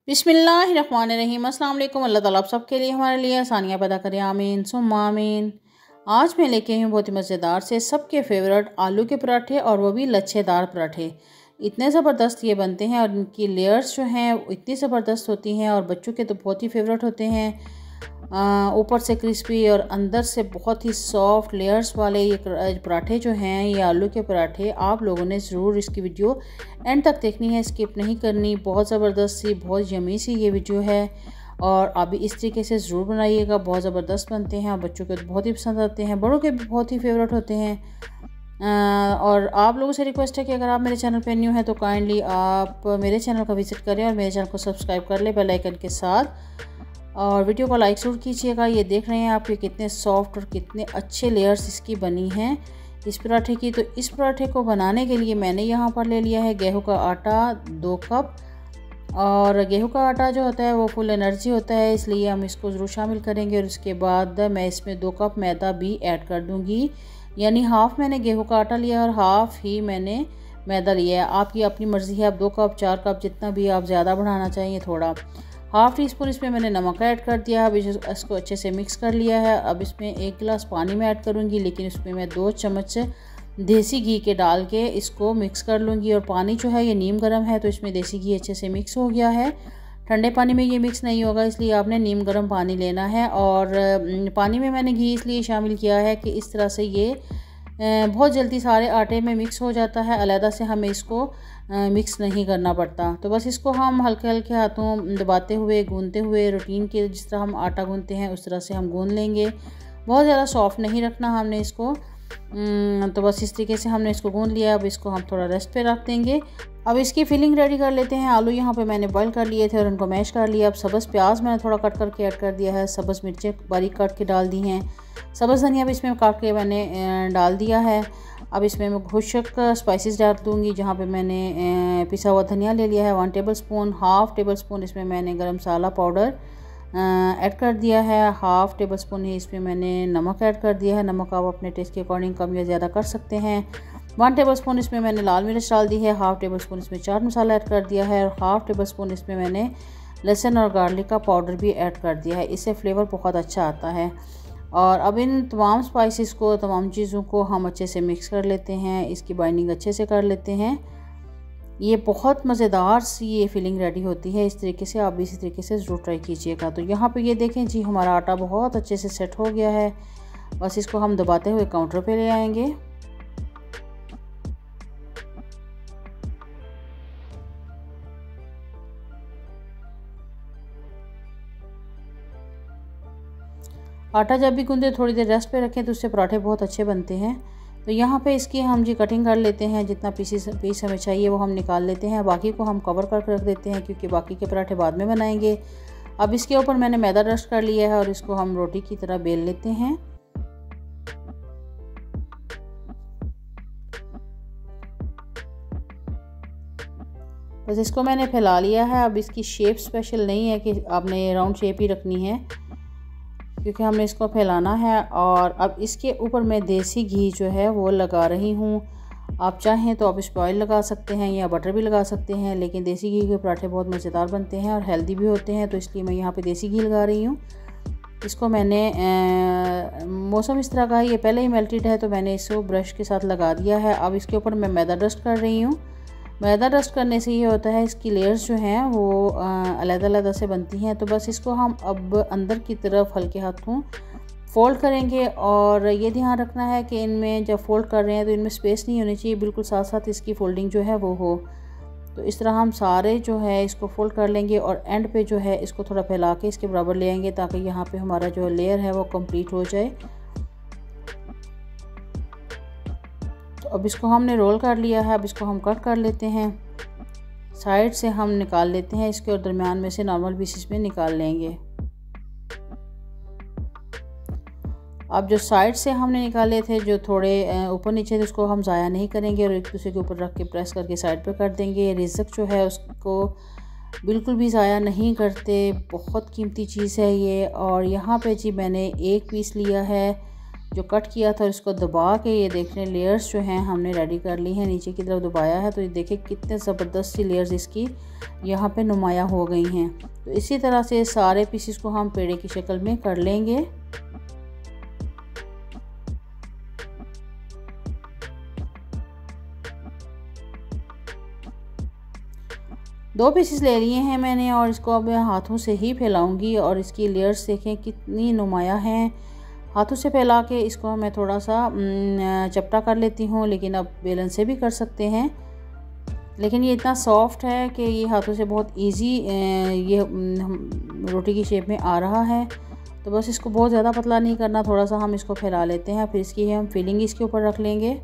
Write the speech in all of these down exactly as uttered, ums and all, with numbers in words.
बिस्मिल्लाहिर्रहमानिर्रहीम। अस्सलाम वालेकुम। अल्लाह ताला आप सबके लिए हमारे लिए आसानियाँ पैदा करें, आमीन सुम्मा आमीन। आज मैं लेके आई हूँ बहुत ही मज़ेदार से सबके फेवरेट आलू के पराठे, और वो भी लच्छेदार पराठे। इतने ज़बरदस्त ये बनते हैं और इनकी लेयर्स जो हैं इतनी ज़बरदस्त होती हैं और बच्चों के तो बहुत ही फेवरेट होते हैं। ऊपर से क्रिस्पी और अंदर से बहुत ही सॉफ्ट लेयर्स वाले ये पराठे जो हैं, ये आलू के पराठे, आप लोगों ने ज़रूर इसकी वीडियो एंड तक देखनी है, स्किप नहीं करनी। बहुत ज़बरदस्त सी, बहुत यमी सी ये वीडियो है और आप भी इस तरीके से ज़रूर बनाइएगा। बहुत ज़बरदस्त बनते हैं और बच्चों को तो बहुत ही पसंद आते हैं, बड़ों के भी बहुत ही फेवरेट होते हैं। आ, और आप लोगों से रिक्वेस्ट है कि अगर आप मेरे चैनल पर न्यू हैं तो काइंडली आप मेरे चैनल का विज़िट करें और मेरे चैनल को सब्सक्राइब कर लें बेल आइकन के साथ, और वीडियो को लाइक ज़रूर कीजिएगा। ये देख रहे हैं आप कि कितने सॉफ्ट और कितने अच्छे लेयर्स इसकी बनी हैं इस पराठे की। तो इस पराठे को बनाने के लिए मैंने यहाँ पर ले लिया है गेहूं का आटा दो कप, और गेहूं का आटा जो होता है वो फुल एनर्जी होता है, इसलिए हम इसको ज़रूर शामिल करेंगे। और उसके बाद मैं इसमें दो कप मैदा भी ऐड कर दूँगी, यानी हाफ़ मैंने गेहूं का आटा लिया और हाफ़ ही मैंने मैदा लिया है। आपकी अपनी मर्ज़ी है, आप दो कप चार कप जितना भी आप ज़्यादा बढ़ाना चाहिए थोड़ा। हाफ़ टी स्पून इसमें मैंने नमक ऐड कर दिया। अब इसको अच्छे से मिक्स कर लिया है। अब इसमें एक गिलास पानी में ऐड करूँगी, लेकिन इसमें मैं दो चम्मच देसी घी के डाल के इसको मिक्स कर लूँगी। और पानी जो है ये नीम गर्म है, तो इसमें देसी घी अच्छे से मिक्स हो गया है। ठंडे पानी में ये मिक्स नहीं होगा, इसलिए आपने नीम गर्म पानी लेना है। और पानी में मैंने घी इसलिए शामिल किया है कि इस तरह से ये बहुत जल्दी सारे आटे में मिक्स हो जाता है, अलहदा से हमें इसको मिक्स नहीं करना पड़ता। तो बस इसको हम हल्के हल्के हाथों दबाते हुए, गूंदते हुए, रूटीन के जिस तरह हम आटा गूंदते हैं उस तरह से हम गूंद लेंगे। बहुत ज़्यादा सॉफ्ट नहीं रखना हमने इसको। तो बस इस तरीके से हमने इसको गूंद लिया। अब इसको हम थोड़ा रेस्ट पे रख देंगे। अब इसकी फिलिंग रेडी कर लेते हैं। आलू यहाँ पे मैंने बॉईल कर लिए थे और उनको मैश कर लिया। अब सब्ज़ प्याज मैंने थोड़ा कट करके ऐड कर दिया है, सब्ज़ मिर्चें बारीक काट के डाल दी हैं, सब्ज़ धनिया भी इसमें काट के मैंने डाल दिया है। अब इसमें मैं खुशक स्पाइसेस डाल दूँगी, जहाँ पे मैंने पिसा हुआ धनिया ले लिया है one tablespoon. Half tablespoon इसमें मैंने गरम मसाला पाउडर ऐड कर दिया है। हाफ़ टेबल स्पून ही इसमें मैंने नमक ऐड कर दिया है। नमक आप अपने टेस्ट के अकॉर्डिंग कम या ज़्यादा कर सकते हैं। वन टेबल स्पून इसमें मैंने लाल मिर्च डाल दी है। हाफ़ टेबल स्पून इसमें चाट मसाला ऐड कर दिया है और हाफ़ टेबल स्पून इसमें मैंने लहसुन और गार्लिक का पाउडर भी ऐड कर दिया है। इससे फ्लेवर बहुत अच्छा आता है। और अब इन तमाम स्पाइसेस को, तमाम चीज़ों को हम अच्छे से मिक्स कर लेते हैं, इसकी बाइंडिंग अच्छे से कर लेते हैं। ये बहुत मज़ेदार सी ये फिलिंग रेडी होती है। इस तरीके से आप भी इसी तरीके से ज़रूर ट्राई कीजिएगा। तो यहाँ पे ये देखें जी, हमारा आटा बहुत अच्छे से सेट हो गया है। बस इसको हम दबाते हुए काउंटर पे ले आएंगे। आटा जब भी गूंदे थोड़ी देर रेस्ट पे रखें तो उससे पराठे बहुत अच्छे बनते हैं। तो यहाँ पे इसकी हम जी कटिंग कर लेते हैं, जितना पीसीस पीस हमें चाहिए वो हम निकाल लेते हैं। बाकी को हम कवर करके रख देते हैं, क्योंकि बाकी के पराठे बाद में बनाएंगे। अब इसके ऊपर मैंने मैदा डस्ट कर लिया है और इसको हम रोटी की तरह बेल लेते हैं। बस इसको मैंने फैला लिया है। अब इसकी शेप स्पेशल नहीं है कि आपने राउंड शेप ही रखनी है, क्योंकि हमने इसको फैलाना है। और अब इसके ऊपर मैं देसी घी जो है वो लगा रही हूँ। आप चाहें तो आप इस पर ऑयल लगा सकते हैं या बटर भी लगा सकते हैं, लेकिन देसी घी के पराठे बहुत मज़ेदार बनते हैं और हेल्दी भी होते हैं, तो इसलिए मैं यहाँ पे देसी घी लगा रही हूँ। इसको मैंने आ, मौसम इस तरह का है, ये पहले ही मेल्टेड है, तो मैंने इसको ब्रश के साथ लगा दिया है। अब इसके ऊपर मैं मैदा डस्ट कर रही हूँ। मैदा डस्ट करने से ये होता है इसकी लेयर्स जो हैं वो अलग-अलग से बनती हैं। तो बस इसको हम अब अंदर की तरफ हल्के हाथों फोल्ड करेंगे। और ये ध्यान रखना है कि इनमें जब फोल्ड कर रहे हैं तो इनमें स्पेस नहीं होनी चाहिए, बिल्कुल साथ साथ इसकी फोल्डिंग जो है वो हो। तो इस तरह हम सारे जो है इसको फोल्ड कर लेंगे और एंड पे जो है इसको थोड़ा फैला के इसके बराबर ले आएंगे, ताकि यहाँ पे हमारा जो लेयर है वो कंप्लीट हो जाए। तो अब इसको हमने रोल कर लिया है। अब इसको हम कट कर लेते हैं, साइड से हम निकाल लेते हैं इसके, और दरमियान में से नॉर्मल पीसेस में निकाल लेंगे। अब जो साइड से हमने निकाले थे, जो थोड़े ऊपर नीचे थे, उसको हम ज़ाया नहीं करेंगे और एक दूसरे के ऊपर रख के प्रेस करके साइड पे कर देंगे। रिज़्क जो है उसको बिल्कुल भी ज़ाया नहीं करते, बहुत कीमती चीज़ है ये। और यहाँ पे जी मैंने एक पीस लिया है जो कट किया था इसको दबा के ये देखने लेयर्स जो हैं हमने रेडी कर ली हैं। नीचे की तरफ दबाया है तो ये देखिए कितने ज़बरदस्त सी लेयर्स इसकी यहाँ पे नुमाया हो गई हैं। तो इसी तरह से सारे पीसेस को हम पेड़े की शक्ल में कर लेंगे। दो पीसेस ले लिए हैं मैंने और इसको अब हाथों से ही फैलाऊंगी और इसकी लेयर्स देखें कितनी नुमाया हैं। हाथों से फैला के इसको मैं थोड़ा सा चपटा कर लेती हूँ, लेकिन अब बेलन से भी कर सकते हैं। लेकिन ये इतना सॉफ्ट है कि ये हाथों से बहुत इजी ये रोटी की शेप में आ रहा है। तो बस इसको बहुत ज़्यादा पतला नहीं करना, थोड़ा सा हम इसको फैला लेते हैं। फिर इसकी हम फिलिंग इसके ऊपर रख लेंगे।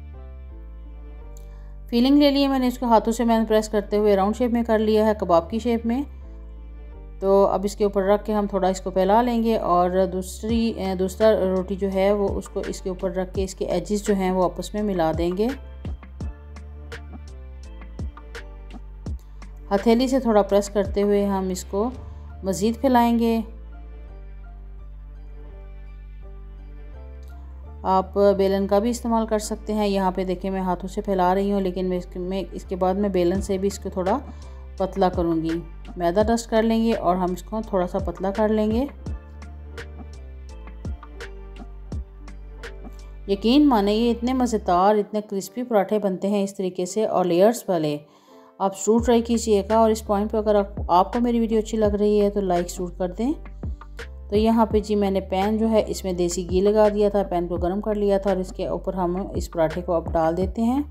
फिलिंग ले लिए मैंने, इसको हाथों से मैंने प्रेस करते हुए राउंड शेप में कर लिया है, कबाब की शेप में। तो अब इसके ऊपर रख के हम थोड़ा इसको फैला लेंगे और दूसरी दूसरा रोटी जो है वो उसको इसके ऊपर रख के इसके एजेस जो हैं वो आपस में मिला देंगे। हथेली से थोड़ा प्रेस करते हुए हम इसको मज़ीद फैलाएंगे। आप बेलन का भी इस्तेमाल कर सकते हैं। यहाँ पे देखिए मैं हाथों से फैला रही हूँ, लेकिन मैं इसके मैं इसके बाद मैं बेलन से भी इसको थोड़ा पतला करूँगी। मैदा डस्ट कर लेंगे और हम इसको थोड़ा सा पतला कर लेंगे। यकीन माने ये इतने मज़ेदार, इतने क्रिस्पी पराठे बनते हैं इस तरीके से और लेयर्स वाले। आप ज़रूर ट्राई कीजिएगा। और इस पॉइंट पे अगर आप, आपको मेरी वीडियो अच्छी लग रही है तो लाइक ज़रूर कर दें। तो यहाँ पे जी मैंने पैन जो है इसमें देसी घी लगा दिया था, पैन को गर्म कर लिया था और इसके ऊपर हम इस पराठे को अब डाल देते हैं।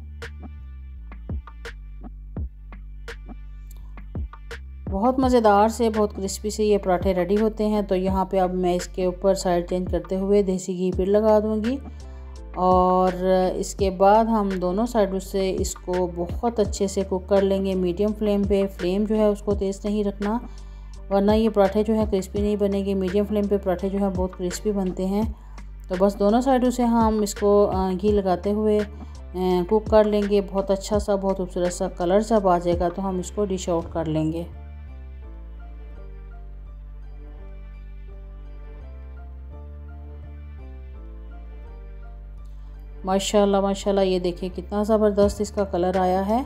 बहुत मज़ेदार से, बहुत क्रिस्पी से ये पराठे रेडी होते हैं। तो यहाँ पे अब मैं इसके ऊपर साइड चेंज करते हुए देसी घी फिर लगा दूँगी और इसके बाद हम दोनों साइडों से इसको बहुत अच्छे से कुक कर लेंगे मीडियम फ्लेम पे। फ्लेम जो है उसको तेज़ नहीं रखना, वरना ये पराठे जो है क्रिस्पी नहीं बनेंगे। मीडियम फ्लेम पे पराठे जो है बहुत क्रिस्पी बनते हैं। तो बस दोनों साइडों से हम इसको घी लगाते हुए कुक कर लेंगे। बहुत अच्छा सा, बहुत खूबसूरत सा कलर जब आ जाएगा तो हम इसको डिश आउट कर लेंगे। माशाल्लाह माशाल्लाह, ये देखिए कितना ज़बरदस्त इसका कलर आया है।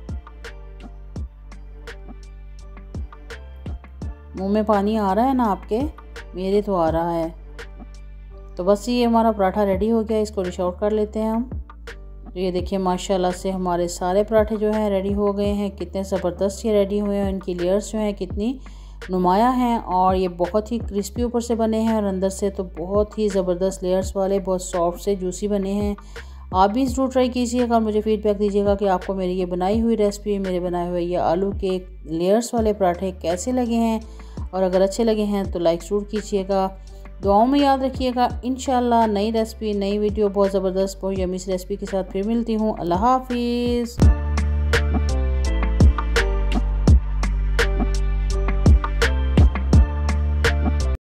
मुंह में पानी आ रहा है ना आपके? मेरे तो आ रहा है। तो बस ये हमारा पराठा रेडी हो गया, इसको डिश आउट कर लेते हैं हम। तो ये देखिए माशाल्लाह से हमारे सारे पराठे जो हैं रेडी हो गए हैं। कितने ज़बरदस्त ये रेडी हुए हैं। इनकी लेयर्स जो हैं कितनी नुमाया हैं और ये बहुत ही क्रिस्पी ऊपर से बने हैं और अंदर से तो बहुत ही ज़बरदस्त लेयर्स वाले, बहुत सॉफ्ट से जूसी बने हैं। आप भी ज़रूर ट्राई कीजिएगा और मुझे फीडबैक दीजिएगा कि आपको मेरी ये बनाई हुई रेसिपी, मेरे बनाए हुए ये आलू के लेयर्स वाले पराठे कैसे लगे हैं। और अगर अच्छे लगे हैं तो लाइक ज़रूर कीजिएगा। दुआओं में याद रखिएगा। इंशाल्लाह नई रेसिपी, नई वीडियो बहुत ज़बरदस्त, बहुत यम्मी रेसिपी के साथ फिर मिलती हूँ। अल्लाह हाफिज़।